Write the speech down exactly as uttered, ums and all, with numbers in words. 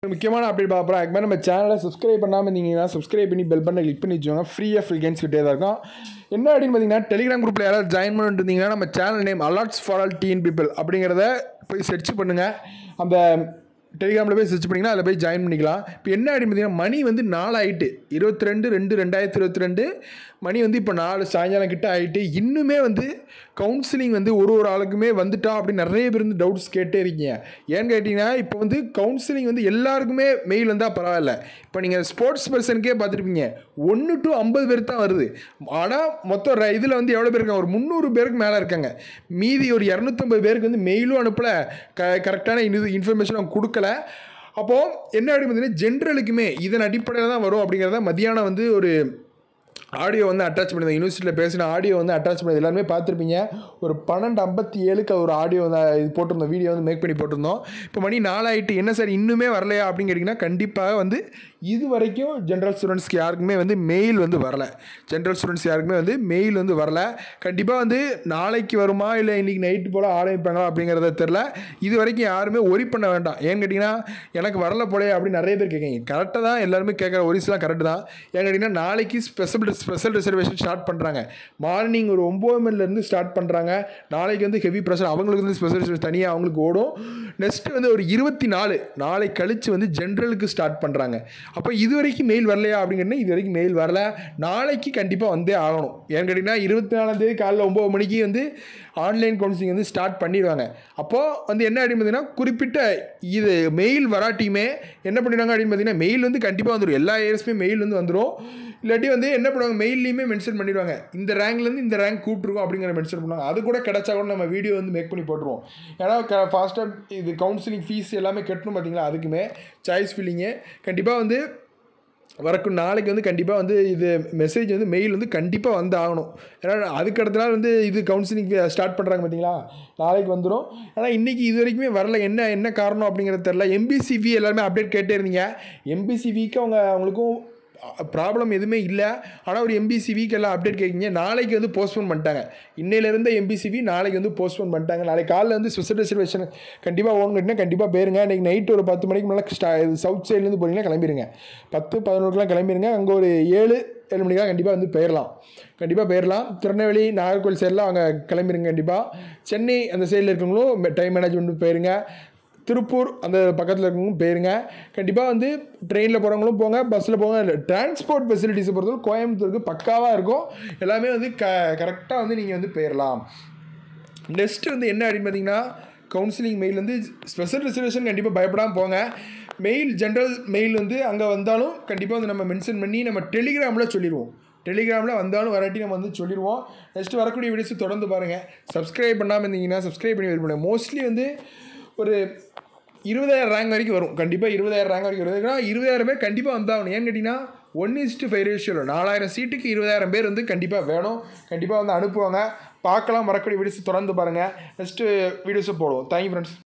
முக்கியமான அப்டேட் பார்ப்போம். அதுக்கு மேலே நம்ம சேனலை சப்ஸ்கிரைப் பண்ணாமல் இருந்தீங்கன்னா சப்ஸ்கிரைப் பண்ணி பெல் பட்டனை கிளிக் பண்ணி வச்சுக்கோங்க. ஃப்ரீயாக ஃபில் கேம்ஸ் கிட்டே தான் இருக்கும். என்ன அப்படின்னு பார்த்தீங்கன்னா, டெலிகிராம் குரூப்பில் யாராவது ஜாயின் பண்ணிட்டு இருந்தீங்கன்னா நம்ம channel name alerts for all TN people அப்படிங்கிறத போய் சர்ச் பண்ணுங்கள். அந்த டெலிகிராமில் போய் சர்ச் பண்ணிங்கன்னா அதில் போய் ஜாயின் பண்ணிக்கலாம். இப்போ என்ன அப்படின்னு பார்த்தீங்கன்னா, மணி வந்து நாலு ஆகிட்டு இருபத்தி ரெண்டு ரெண்டு ரெண்டாயிரத்தி இருபத்தி ரெண்டு மணி வந்து இப்போ நாலு சாயங்காலம் கிட்ட ஆகிட்டு இன்னுமே வந்து கவுன்சிலிங் வந்து ஒரு ஒரு ஆளுக்குமே வந்துட்டா அப்படின்னு நிறைய பேர் வந்து டவுட்ஸ் கேட்டே இருக்கீங்க. ஏன்னு கேட்டிங்கன்னா, இப்போ வந்து கவுன்சிலிங் வந்து எல்லாருக்குமே மெயில் வந்தால் பரவாயில்ல. இப்போ நீங்கள் ஸ்போர்ட்ஸ் பர்சனுக்கே பார்த்துருப்பீங்க, ஒன்று டு ஐம்பது பேர் தான் வருது. ஆனால் மொத்தம் இதில் வந்து எவ்வளோ பேர் இருக்காங்க, ஒரு முந்நூறு பேருக்கு மேலே இருக்காங்க. மீதி ஒரு இரநூத்தம்பது பேருக்கு வந்து மெயிலும் அனுப்பலை, க கரெக்டான இது இன்ஃபர்மேஷன் கொடுக்கல. அப்போது என்ன அப்படின்னு பார்த்தீங்கன்னா, ஜென்ரலுக்குமே இதன் அடிப்படையில் தான் வரும் அப்படிங்கிறத மதியானம் வந்து ஒரு ஆடியோ வந்து அட்டாச் பண்ணியிருந்தேன். யூனிவர்சிட்டியில் பேசின ஆடியோ வந்து அட்டாச் பண்ணி எல்லாருமே பார்த்துருப்பீங்க. ஒரு பன்னெண்டு ஐம்பத்தி ஏழுக்கு ஒரு ஆடியோ வந்து இது போட்டிருந்தோம், வீடியோ வந்து மேக் பண்ணி போட்டிருந்தோம். இப்போ மணி நாலாயிட்டு என்ன சார் இன்னுமே வரலையா அப்படின்னு கேட்டிங்கன்னா, கண்டிப்பாக வந்து இது வரைக்கும் ஜென்ரல் ஸ்டூடெண்ட்ஸ்க்கு யாருக்குமே வந்து மெயில் வந்து வரலை. ஜென்ரல் ஸ்டூடெண்ட்ஸ் யாருக்குமே வந்து மெயில் வந்து வரலை. கண்டிப்பாக வந்து நாளைக்கு வருமா இல்லை இன்றைக்கி நைட்டு போல் ஆரம்பிப்பாங்களா அப்படிங்கிறத தெரில. இது வரைக்கும் யாருமே ஒரி பண்ண வேண்டாம். ஏன்னு கேட்டிங்கன்னா, எனக்கு வரல போலே அப்படின்னு நிறைய பேர் கேட்குறீங்க. கரெக்டாக தான் எல்லாருமே கேட்குற ஒரிஸ்லாம் கரெக்டு தான். ஏன்னு கேட்டிங்கன்னா, நாளைக்கு ஸ்பெஷல் ஸ்பெஷல் ரிசர்வேஷன் ஸ்டார்ட் பண்ணுறாங்க. மார்னிங் ஒரு ஒம்பது மணிலேருந்து ஸ்டார்ட் பண்ணுறாங்க. நாளைக்கு வந்து ஹெவி ப்ரெஷர், அவங்களுக்கு வந்து ஸ்பெஷல் ரிசர்வேஷன் தனியாக அவங்களுக்கு ஓடும். நெக்ஸ்ட்டு வந்து ஒரு இருபத்தி நாலு நாளை கழித்து வந்து ஜென்ரலுக்கு ஸ்டார்ட் பண்ணுறாங்க. அப்போ இது வரைக்கும் மெயில் வரலையா அப்படிங்கிறது, இது வரைக்கும் மெயில் வரல. நாளைக்கு கண்டிப்பாக வந்தே ஆகணும். ஏன்னு கேட்டிங்கன்னா, இருபத்தி நாலாம் தேதி காலையில் ஒம்பது மணிக்கு வந்து ஆன்லைன் கவுன்சிலிங் வந்து ஸ்டார்ட் பண்ணிடுவாங்க. அப்போது வந்து என்ன அப்படின்னு பார்த்தீங்கன்னா, குறிப்பிட்ட இது மெயில் வராட்டியுமே என்ன பண்ணிடுவாங்க அப்படின்னு பார்த்தீங்கன்னா, மெயில் வந்து கண்டிப்பாக வந்துடும். எல்லா இயர்ஸுமே மெயில் வந்து வந்துடும். இல்லாட்டி வந்து என்ன பண்ணுவாங்க, மெயிலையுமே மென்ஷன் பண்ணிடுவாங்க, இந்த ரேங்க்லேருந்து இந்த ரேங்க் கூப்பிட்ருக்கோம் அப்படிங்கிற மென்ஷன் பண்ணுவாங்க. அது கூட கிடச்சா கூட நம்ம வீடியோ வந்து மேக் பண்ணி போட்டுருவோம். ஏன்னா க ஃபாஸ்ட்டாக இது கவுன்சிலிங் ஃபீஸ் எல்லாமே கட்டணும் பார்த்தீங்களா, அதுக்குமே சாய்ஸ் ஃபில்லிங்கு கண்டிப்பாக வந்து வரக்கும். நாளைக்கு வந்து கண்டிப்பாக வந்து இது மெசேஜ் வந்து மெயில் வந்து கண்டிப்பாக வந்து ஆகணும். ஏன்னா அதுக்கு அடுத்த நாள் வந்து இது கவுன்சிலிங் ஸ்டார்ட் பண்ணுறாங்க பார்த்தீங்களா, நாளைக்கு வந்துடும். ஆனால் இன்றைக்கி இது வரைக்குமே வரல. என்ன என்ன காரணம் அப்படிங்கிறது தெரில. எம்பிசிவி எல்லாருமே அப்டேட் கேட்டே இருந்தீங்க. எம்பிசிவிக்கு அவங்க அவங்களுக்கும் ப்ராப்ளம் எதுவுமே இல்லை. ஆனால் ஒரு எம்பிசிவிக்கு எல்லாம் அப்டேட் கேட்குங்க. நாளைக்கு வந்து போஸ்ட்போன் பண்ணிட்டாங்க. இன்னையிலேருந்து எம்பிசிவி நாளைக்கு வந்து போஸ்ட்போன் பண்ணிட்டாங்க. நாளைக்கு காலையில் வந்து ஸ்பெஷல் ரிசர்வேஷன் கண்டிப்பாக ஓங்கட்டினா கண்டிப்பாக போயிருங்க. இன்றைக்கி நைட்டு ஒரு பத்து மணிக்கு மேலே ஸ்டா சவுத் சைட்லேருந்து போனீங்கன்னா கிளம்பிடுங்க. பத்து பதினோருக்குலாம் கிளம்பிடுங்க. அங்கே ஒரு ஏழு ஏழு மணிக்கெலாம் கண்டிப்பாக வந்து போயிடலாம். கண்டிப்பாக போயிடலாம். திருநெல்வேலி நாகர்கோவில் சைடெலாம் அவங்க கிளம்பிடுங்க. கண்டிப்பாக சென்னை அந்த சைடில் இருக்கவங்களும் டைம் மேனேஜ்மெண்ட் போயிருங்க. திருப்பூர் அந்த பக்கத்தில் இருக்கவங்களும் போயிருங்க. கண்டிப்பாக வந்து ட்ரெயினில் போகிறவங்களும் போங்க, பஸ்ஸில் போங்க. இல்லை டிரான்ஸ்போர்ட் ஃபெசிலிட்டிஸை பொறுத்தவரை கோயம்புத்தூருக்கு பக்காவாக இருக்கும். எல்லாமே வந்து க கரெக்டாக வந்து நீங்கள் வந்து போயிடலாம். நெக்ஸ்ட்டு வந்து என்ன அப்படின்னு பார்த்தீங்கன்னா, கவுன்சிலிங் மெயில் வந்து ஸ்பெஷல் ரிசர்வேஷன் கண்டிப்பாக பயப்படாமல் போங்க. மெயில் ஜென்ரல் மெயில் வந்து அங்கே வந்தாலும் கண்டிப்பாக வந்து நம்ம மென்ஷன் பண்ணி நம்ம டெலிகிராமில் சொல்லிடுவோம். டெலிகிராமில் வந்தாலும் வராட்டி நம்ம வந்து சொல்லிடுவோம். நெக்ஸ்ட்டு வரக்கூடிய வீடியோஸ் தொடர்ந்து பாருங்கள். சப்ஸ்கிரைப் பண்ணாமல் இருந்தீங்கன்னா சப்ஸ்கிரைப் பண்ணி வெயிட் பண்ணுங்கள். மோஸ்ட்லி வந்து ஒரு இருபதாயிரம் ரேங்க் வரைக்கும் வரும். கண்டிப்பாக இருபதாயிரம் ரேங்க் வரைக்கும் வருதுன்னா இருபதாயிரம் பேர் கண்டிப்பாக வந்தாகணும். ஏன்னு கேட்டிங்கன்னா, ஒன் இஸ்ட்டு ஃபைவ் ரேஷியோவில் நாலாயிரம் சீட்டுக்கு இருபதாயிரம் பேர் வந்து கண்டிப்பாக வேணும். கண்டிப்பாக வந்து அனுப்புவாங்க. பார்க்கலாம். வரக்கூடிய வீடியோஸ் தொடர்ந்து பாருங்கள். நெக்ஸ்ட்டு வீடியோஸை போடுவோம். Thank you friends.